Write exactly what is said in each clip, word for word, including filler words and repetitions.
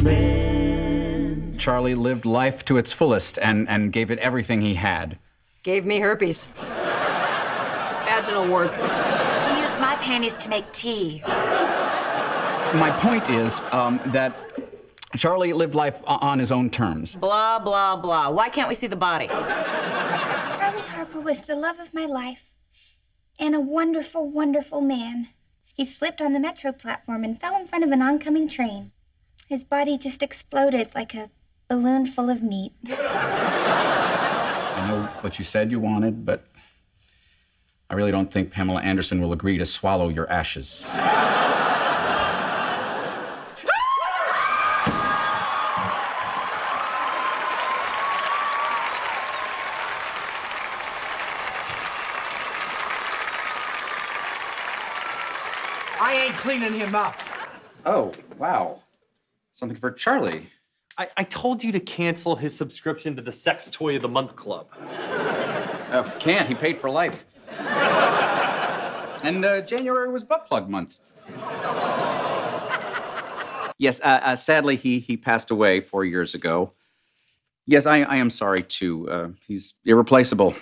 friend. Charlie lived life to its fullest and, and gave it everything he had. Gave me herpes. Vaginal warts. He used my panties to make tea. My point is um, that Charlie lived life on his own terms. Blah, blah, blah. Why can't we see the body? Charlie Harper was the love of my life and a wonderful, wonderful man. He slipped on the metro platform and fell in front of an oncoming train. His body just exploded like a balloon full of meat. I know what you said you wanted, but I really don't think Pamela Anderson will agree to swallow your ashes. I ain't cleaning him up. Oh, wow. Something for Charlie. I, I told you to cancel his subscription to the Sex Toy of the Month Club. Uh, can't. He paid for life. And uh, January was butt plug month. Yes, uh, uh, sadly, he, he passed away four years ago. Yes, I, I am sorry, too. Uh, he's irreplaceable.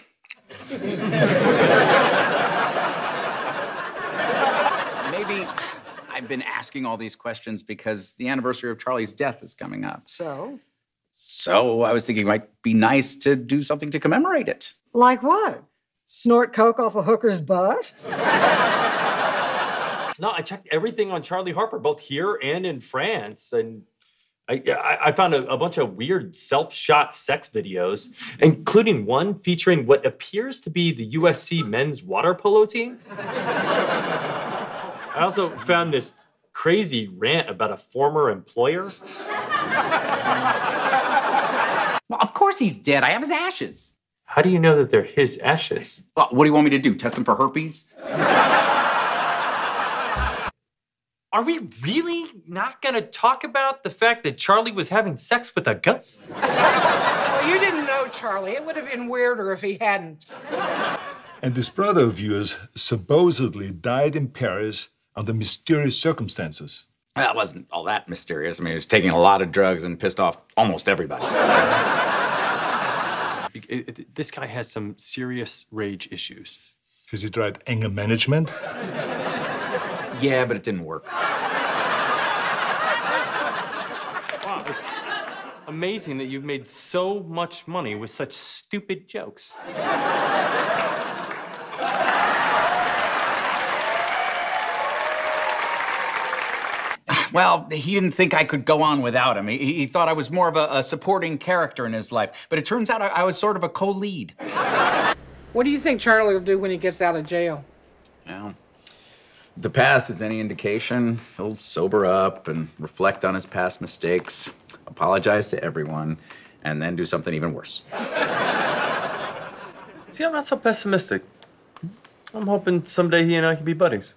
Maybe I've been asking all these questions because the anniversary of Charlie's death is coming up. So? So I was thinking it might be nice to do something to commemorate it. Like what? Snort coke off a hooker's butt? No, I checked everything on Charlie Harper, both here and in France, and I, I, I found a, a bunch of weird self-shot sex videos, including one featuring what appears to be the U S C men's water polo team. I also found this crazy rant about a former employer. Well, of course he's dead. I have his ashes. How do you know that they're his ashes? Well, what do you want me to do? Test him for herpes? Are we really not going to talk about the fact that Charlie was having sex with a goat? Well, you didn't know, Charlie. It would have been weirder if he hadn't. And this brother of yours supposedly died in Paris under mysterious circumstances. That wasn't all that mysterious. I mean, he was taking a lot of drugs and pissed off almost everybody. It, it, this guy has some serious rage issues. Has he tried anger management? Yeah, but it didn't work. Wow, it's amazing that you've made so much money with such stupid jokes. Well, he didn't think I could go on without him. He, he thought I was more of a, a supporting character in his life. But it turns out I, I was sort of a co-lead. What do you think Charlie will do when he gets out of jail? Well, if the past is any indication, he'll sober up and reflect on his past mistakes, apologize to everyone, and then do something even worse. See, I'm not so pessimistic. I'm hoping someday he and I can be buddies.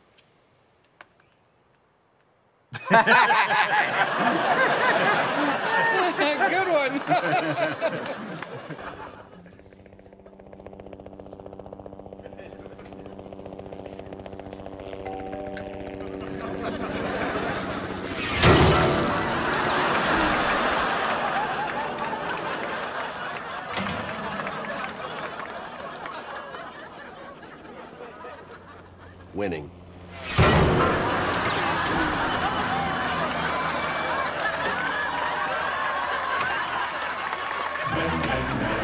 Good one. Winning. Thank you.